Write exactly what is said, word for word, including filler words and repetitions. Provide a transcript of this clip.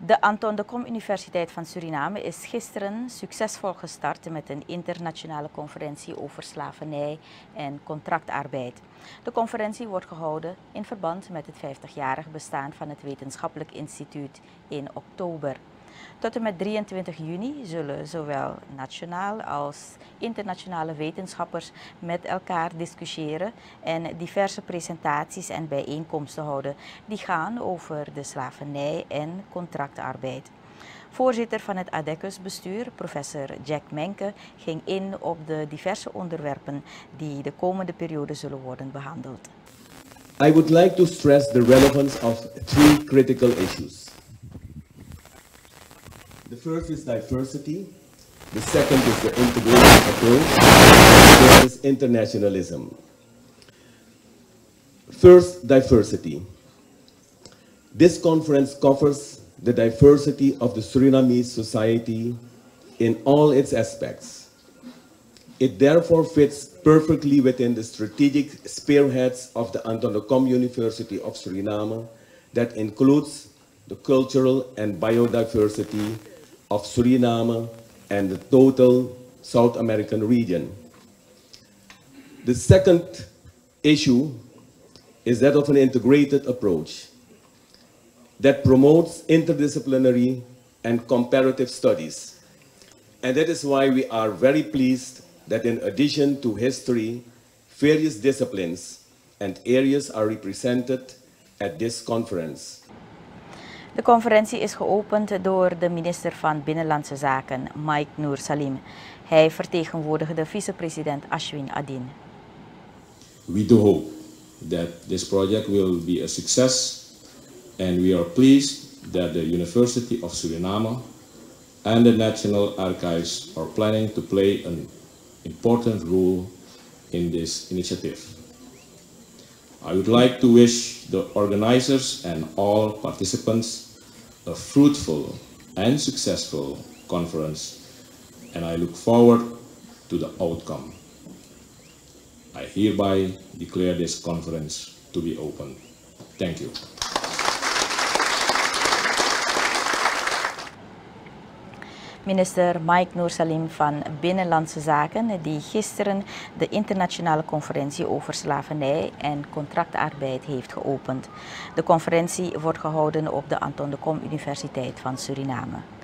De Anton de Kom Universiteit van Suriname is gisteren succesvol gestart met een internationale conferentie over slavernij en contractarbeid. De conferentie wordt gehouden in verband met het vijftigjarig bestaan van het Wetenschappelijk Instituut in oktober. Tot en met drieëntwintig juni zullen zowel nationaal als internationale wetenschappers met elkaar discussiëren en diverse presentaties en bijeenkomsten houden die gaan over de slavernij en contractarbeid. Voorzitter van het ADECUS-bestuur, professor Jack Menke, ging in op de diverse onderwerpen die de komende periode zullen worden behandeld. I would like to stress the relevance of three critical issues. The first is diversity, the second is the integrated approach, and the third is internationalism. First, diversity. This conference covers the diversity of the Surinamese society in all its aspects. It therefore fits perfectly within the strategic spearheads of the Anton de Kom University of Suriname that includes the cultural and biodiversity of Suriname and the total South American region. The second issue is that of an integrated approach that promotes interdisciplinary and comparative studies. And that is why we are very pleased that in addition to history, various disciplines and areas are represented at this conference. De conferentie is geopend door de minister van Binnenlandse Zaken, Mike Noor Salim. Hij vertegenwoordigde vicepresident Ashwin Adin. We do hope that this project will be a success, and we are pleased that the University of Suriname and the National Archives are planning to play an important role in this initiative. I would like to wish the organizers and all participants a fruitful and successful conference, and I look forward to the outcome. I hereby declare this conference to be open. Thank you. Minister Mike Noor Salim van Binnenlandse Zaken, die gisteren de internationale conferentie over slavernij en contractarbeid heeft geopend. De conferentie wordt gehouden op de Anton de Kom Universiteit van Suriname.